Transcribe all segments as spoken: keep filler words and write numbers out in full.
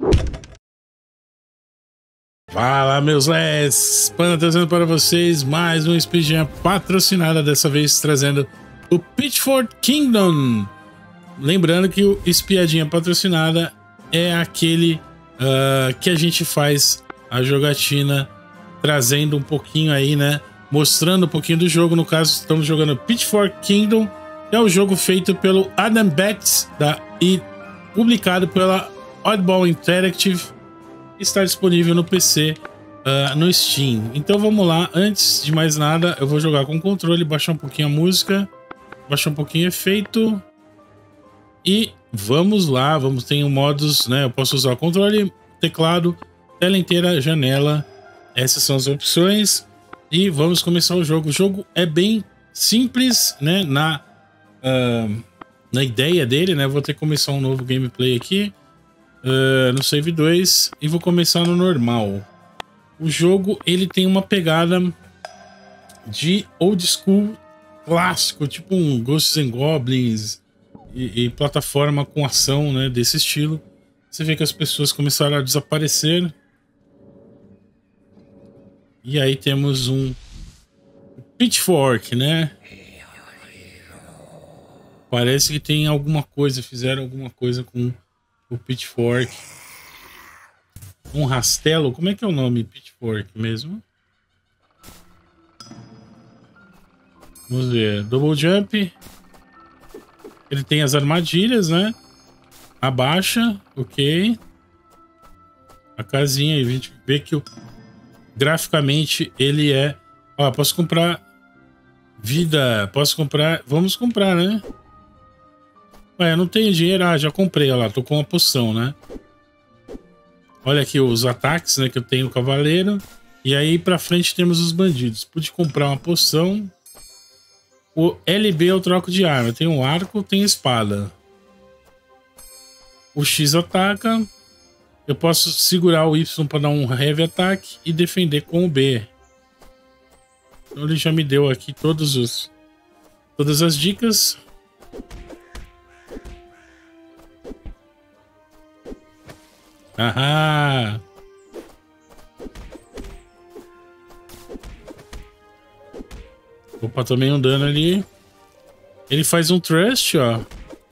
Fala, meus Les! Panda trazendo para vocês mais uma espiadinha patrocinada, dessa vez trazendo o Pitchfork Kingdom. Lembrando que o espiadinha patrocinada é aquele uh, que a gente faz a jogatina trazendo um pouquinho aí, né? Mostrando um pouquinho do jogo. No caso, estamos jogando Pitchfork Kingdom, que é o jogo feito pelo Adam Betts da, e publicado pela Oddball Interactive. Está disponível no P C, uh, no Steam. Então vamos lá, antes de mais nada eu vou jogar com o controle, baixar um pouquinho a música, baixar um pouquinho o efeito e vamos lá. Vamos ter um modos, né? Eu posso usar o controle, teclado, tela inteira, janela. Essas são as opções e vamos começar o jogo. O jogo é bem simples, né? Na, uh, na ideia dele, né? Vou ter que começar um novo gameplay aqui. Uh, no save dois e vou começar no normal. O jogo ele tem uma pegada de old school clássico, tipo um Ghosts and Goblins e, e plataforma com ação, né, desse estilo. Você vê que as pessoas começaram a desaparecer e aí temos um Pitchfork, né? Parece que tem alguma coisa, fizeram alguma coisa com o Pitchfork. Um rastelo. Como é que é o nome? Pitchfork mesmo? Vamos ver. Double jump. Ele tem as armadilhas, né? Abaixa. Ok. A casinha. E a gente vê que o... graficamente ele é... Ó, posso comprar vida. Posso comprar... Vamos comprar, né? Ué, eu não tenho dinheiro. Ah, já comprei, olha lá, tô com uma poção, né? Olha aqui os ataques, né, que eu tenho no cavaleiro. E aí pra frente temos os bandidos. Pude comprar uma poção. O L B eu troco de arma. Tem um arco, tem espada. O X ataca. Eu posso segurar o Y para dar um heavy attack e defender com o B. Então ele já me deu aqui todos os, todas as dicas. Ahá! Opa, tomei um dano ali. Ele faz um trust, ó.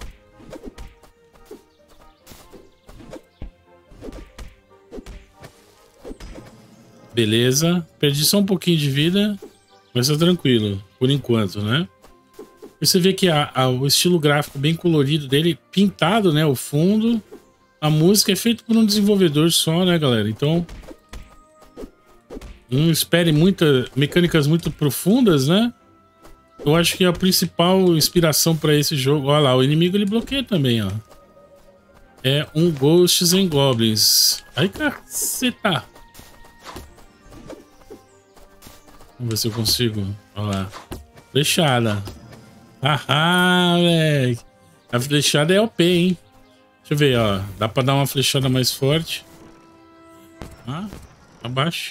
Beleza. Perdi só um pouquinho de vida, mas tá tranquilo, por enquanto, né? Você vê que a, a, o estilo gráfico bem colorido dele, pintado, né? O fundo. A música é feita por um desenvolvedor só, né, galera? Então, não espere muitas mecânicas muito profundas, né? Eu acho que a principal inspiração para esse jogo... Olha lá, o inimigo ele bloqueia também, ó. É um Ghosts and Goblins. Ai, caceta! Vamos ver se eu consigo. Olha lá. Flechada. Haha, velho. A flechada é O P, hein? Deixa eu ver, ó. Dá pra dar uma flechada mais forte. Ah, abaixo.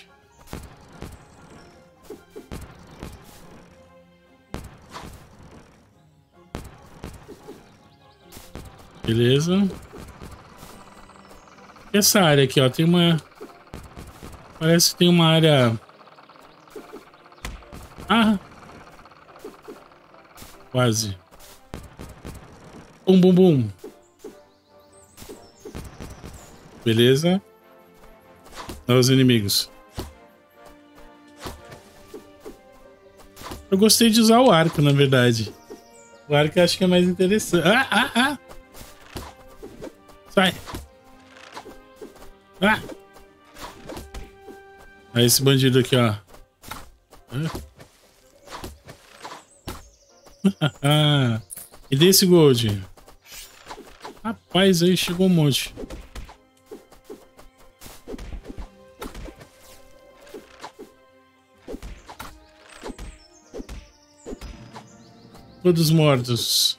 Beleza. Essa área aqui, ó, tem uma... Parece que tem uma área... Ah! Quase. Bum, bum, bum. Beleza. Olha os inimigos. Eu gostei de usar o arco, na verdade. O arco eu acho que é mais interessante. Ah, ah, ah! Sai! Ah! Olha esse bandido aqui, ó. Ah. E desse gold. Rapaz, aí chegou um monte. Todos mortos.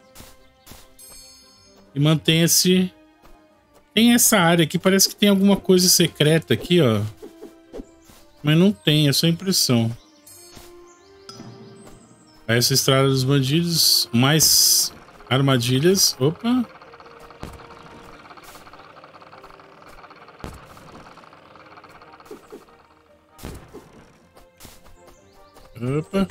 E mantenha-se. Tem essa área aqui, parece que tem alguma coisa secreta aqui, ó. Mas não tem, é só impressão. Essa estrada dos bandidos, mais armadilhas. Opa. Opa.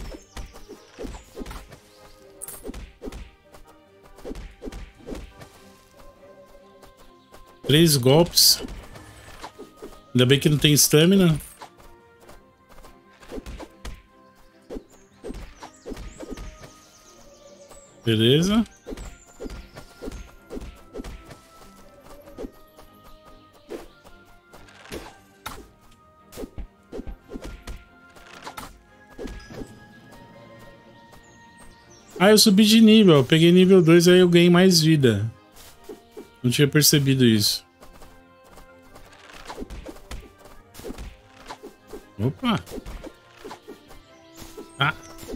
Três golpes. Ainda bem que não tem stamina. Beleza. Ah, eu subi de nível. Eu peguei nível dois, aí eu ganhei mais vida. Não tinha percebido isso. Opa! Ah!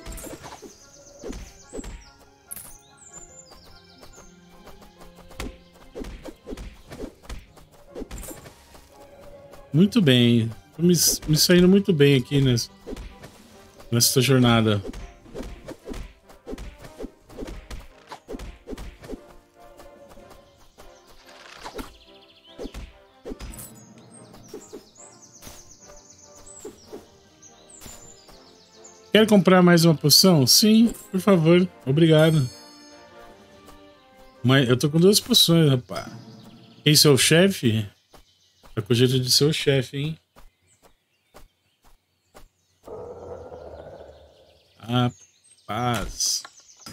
Muito bem. Tô me, me saindo muito bem aqui nessa, nessa jornada. Quer comprar mais uma poção? Sim, por favor. Obrigado. Mas eu tô com duas poções, rapaz. Esse é o chefe? Tá com jeito de ser o chefe, hein? Rapaz.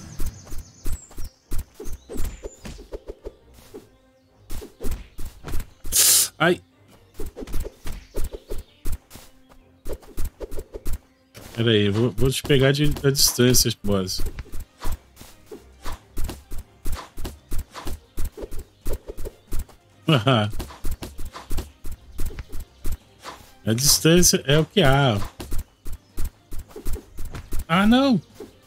Ai. Pera aí, vou, vou te pegar de, da distância, boss. A distância é o que há. Ah, não!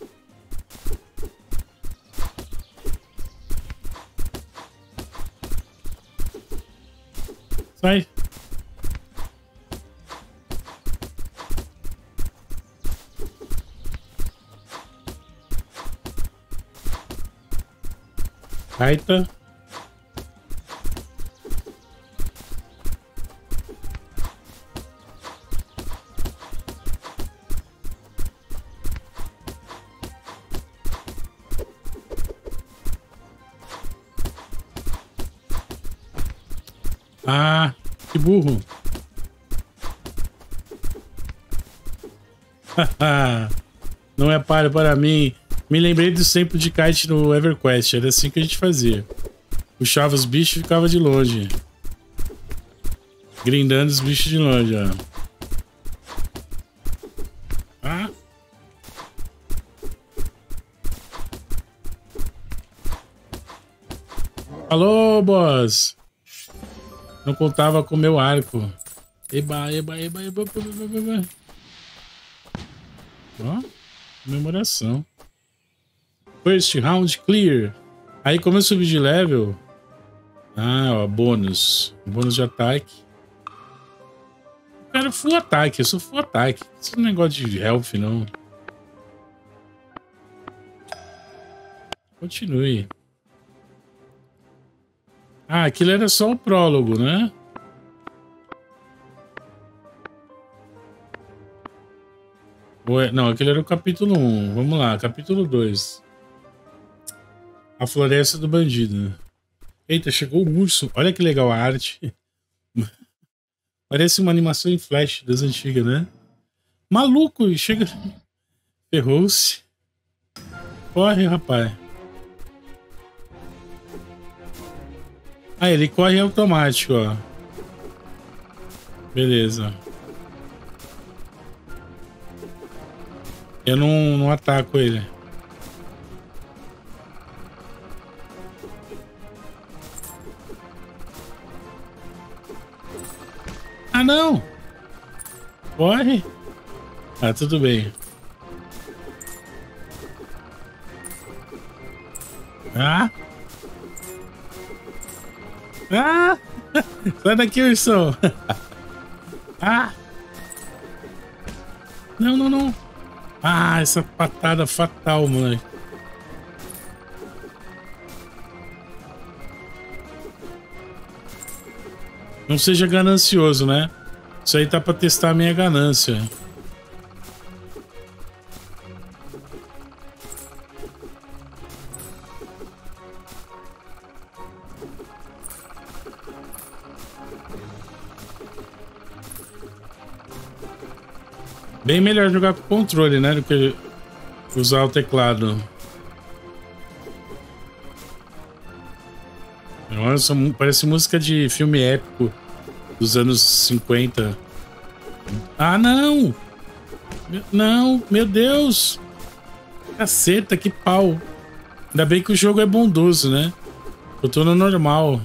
Sai! Aita. Ah, que burro. Não é páreo para mim. Me lembrei do tempo de kite no EverQuest. Era assim que a gente fazia. Puxava os bichos e ficava de longe. Grindando os bichos de longe, ó. Ah. Alô, boss. Não contava com o meu arco. Eba, eba, eba, eba, eba, eba, eba. Ó, comemoração. First round clear. Aí como eu subi de level. Ah, ó, bônus. Bônus de ataque. Eu quero full ataque, eu sou full ataque. Isso não é negócio de health, não. Continue. Ah, aquilo era só o prólogo, né? Ué, não, aquele era o capítulo um. Vamos lá, capítulo dois. A floresta do bandido. Eita, chegou o urso. Olha que legal a arte. Parece uma animação em flash das antigas, né? Maluco, chega. Ferrou-se. Corre, rapaz. Ah, ele corre automático, ó. Beleza. Eu não, não ataco ele. Ah, não! Corre! Ah, tudo bem. Ah! Ah! Sai daqui, ursão! Ah! Não, não, não! Ah, essa patada fatal, moleque. Não seja ganancioso, né? Isso aí tá pra testar a minha ganância. Bem melhor jogar com controle, né? Do que usar o teclado. Nossa, parece música de filme épico dos anos cinquenta. Ah, não! Não, meu Deus! Caceta, que pau! Ainda bem que o jogo é bondoso, né? Eu tô no normal.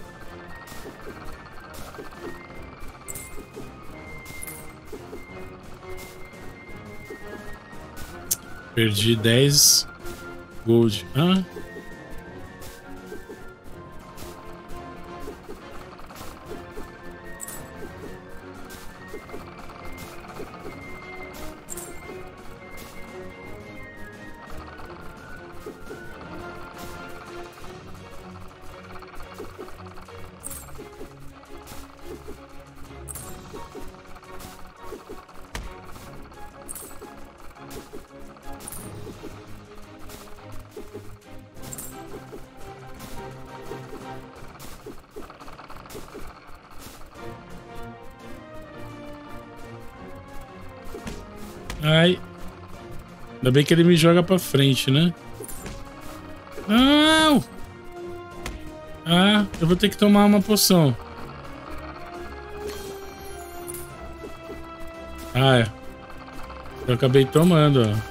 Perdi dez gold. Ah. Ai. Ainda bem que ele me joga pra frente, né? Não! Ah, eu vou ter que tomar uma poção. Ah, é. Eu acabei tomando, ó.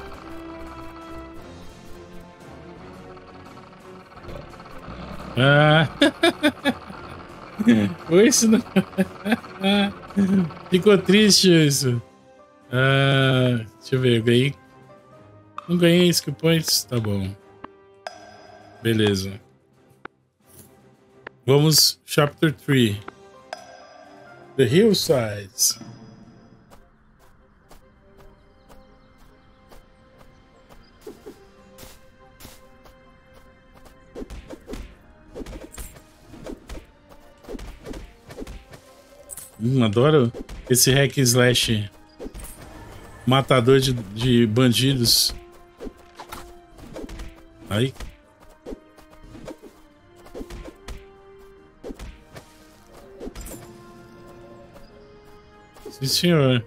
Ah! Isso não... Ficou triste isso. Ah, deixa eu ver, eu ganhei. Não ganhei skill points? Tá bom. Beleza. Vamos, chapter três. The Hillsides. Hum, adoro esse hack and slash. Matador de, de bandidos. Aí. Sim, senhor.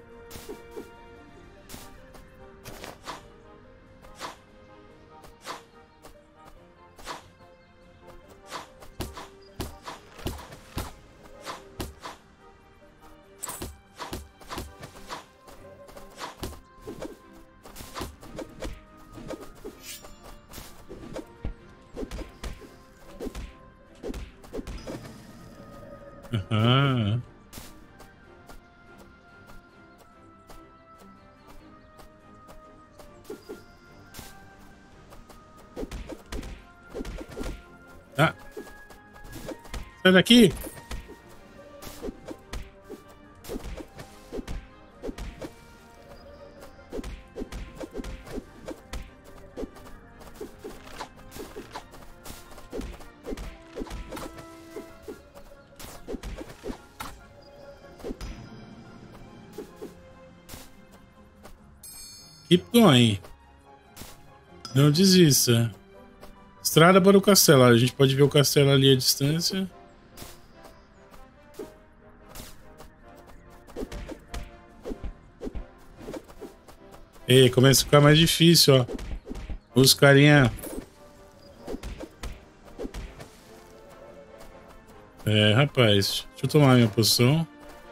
Aham. Ah. Sai daqui. Keep going. Não desista. Estrada para o castelo. A gente pode ver o castelo ali à distância. E começa a ficar mais difícil, ó. Os carinha. É, rapaz. Deixa eu tomar minha poção.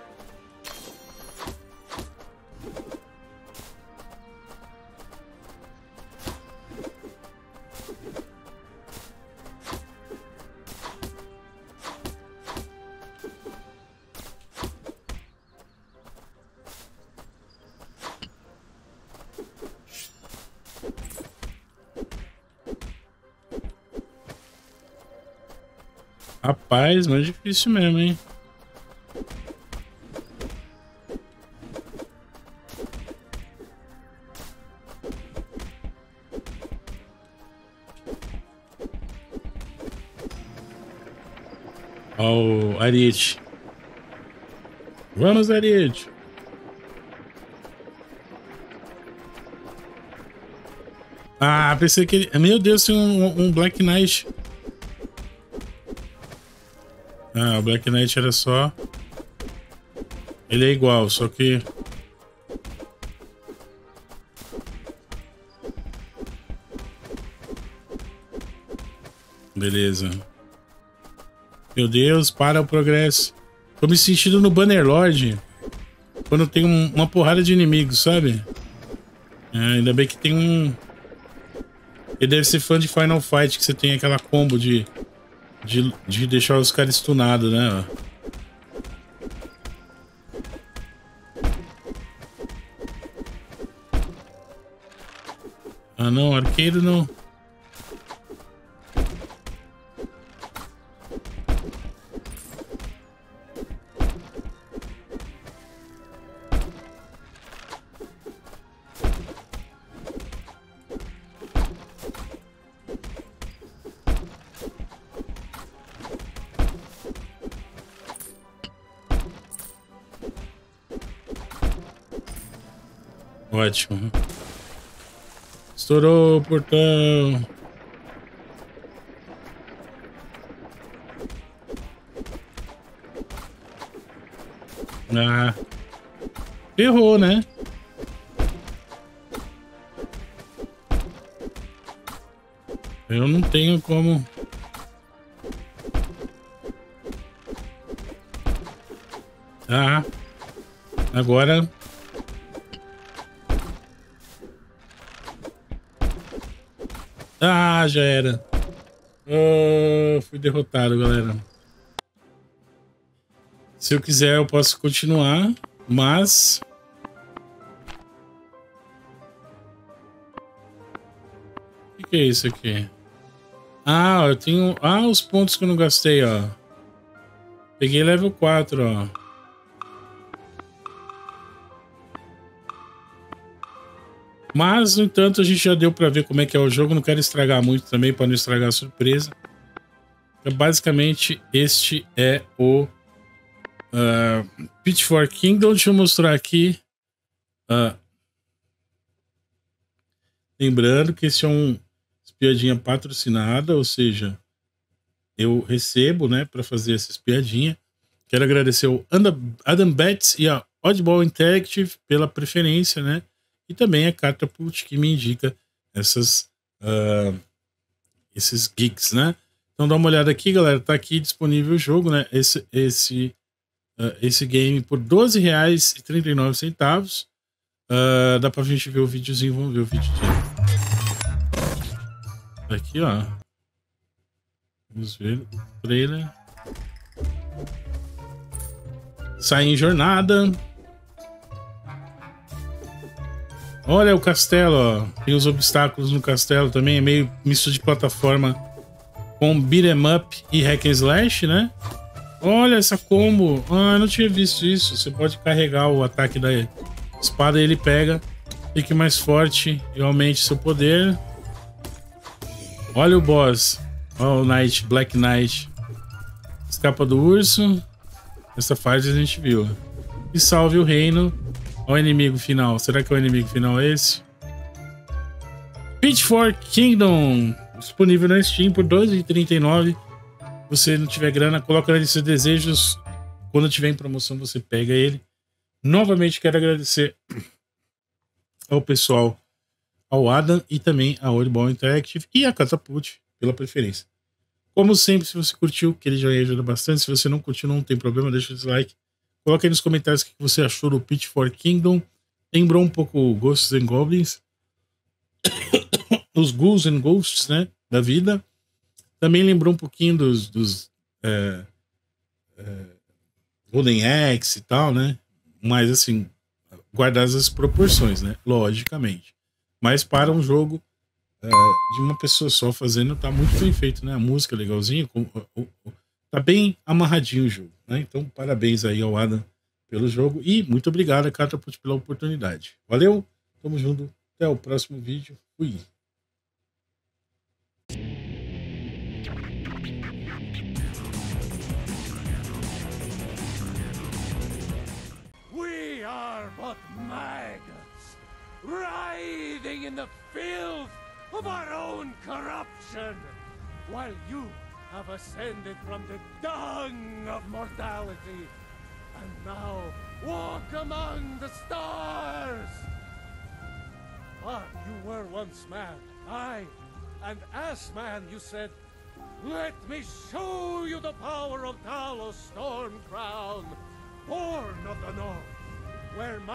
Rapaz, mas difícil mesmo, hein? Ó, o Ariete. Vamos, Ariete. Ah, pensei que ele... Meu Deus, tem um, um Black Knight. Ah, o Black Knight era só... Ele é igual, só que... Beleza. Meu Deus, para o progresso. Tô me sentindo no Bannerlord. Quando tem um, uma porrada de inimigos, sabe? É, ainda bem que tem um... Ele deve ser fã de Final Fight, que você tem aquela combo de... De, de deixar os caras stunados, né? Ah não, arqueiro não. Ótimo. Estourou o portão. Ah. Ferrou, né? Eu não tenho como... Ah. Agora... Ah, já era. Oh, fui derrotado, galera. Se eu quiser, eu posso continuar, mas... O que, que é isso aqui? Ah, eu tenho... Ah, os pontos que eu não gastei, ó. Peguei level quatro, ó. Mas, no entanto, a gente já deu pra ver como é que é o jogo. Não quero estragar muito também, para não estragar a surpresa. Então, basicamente, este é o uh, Pitchfork Kingdom. Deixa eu mostrar aqui. Uh, lembrando que esse é um espiadinha patrocinada, ou seja, eu recebo, né, para fazer essa espiadinha. Quero agradecer o Adam Betts e a Oddball Interactive pela preferência, né? E também a Catapult, que me indica essas, uh, esses geeks, né? Então dá uma olhada aqui, galera. Tá aqui disponível o jogo, né? Esse, esse, uh, esse game por doze reais e trinta e nove centavos. Uh, dá pra gente ver o videozinho. Vamos ver o vídeo de... Aqui, ó. Vamos ver o trailer. Sai em jornada. Olha o castelo, ó. Tem os obstáculos no castelo também. É meio misto de plataforma com beat'em up e hack and slash, né? Olha essa combo. Ah, eu não tinha visto isso. Você pode carregar o ataque da espada e ele pega. Fique mais forte e aumente seu poder. Olha o boss. Olha o Knight, Black Knight. Escapa do urso. Essa fase a gente viu. E salve o reino. Olha o inimigo final. Será que é o inimigo final esse? Pitchfork Kingdom. Disponível na Steam por dois reais e trinta e nove centavos. Se você não tiver grana, coloca na lista de desejos. Quando tiver em promoção, você pega ele. Novamente quero agradecer ao pessoal, ao Adam e também a Oddball Interactive e a Catapult pela preferência. Como sempre, se você curtiu, que ele já ajuda bastante. Se você não curtiu, não tem problema, deixa o dislike. Coloque aí nos comentários o que você achou do Pitchfork Kingdom. Lembrou um pouco Ghosts and Goblins. Os Ghouls and Ghosts, né, da vida. Também lembrou um pouquinho dos, dos é, é, Golden Axe e tal, né? Mas assim, guardadas as proporções, né? Logicamente. Mas para um jogo é, de uma pessoa só fazendo, tá muito bem feito, né? A música é legalzinha, com, o, o, tá bem amarradinho o jogo, né? Então, parabéns aí ao Adam pelo jogo e muito obrigado, Catapult, pela oportunidade. Valeu, tamo junto, até o próximo vídeo. Fui. We are but maggots, writhing in the filth of our own corruption, while you have ascended from the dung of mortality, and now walk among the stars. But you were once man, aye, and as man you said, Let me show you the power of Talos Stormcrown, born of the North, where my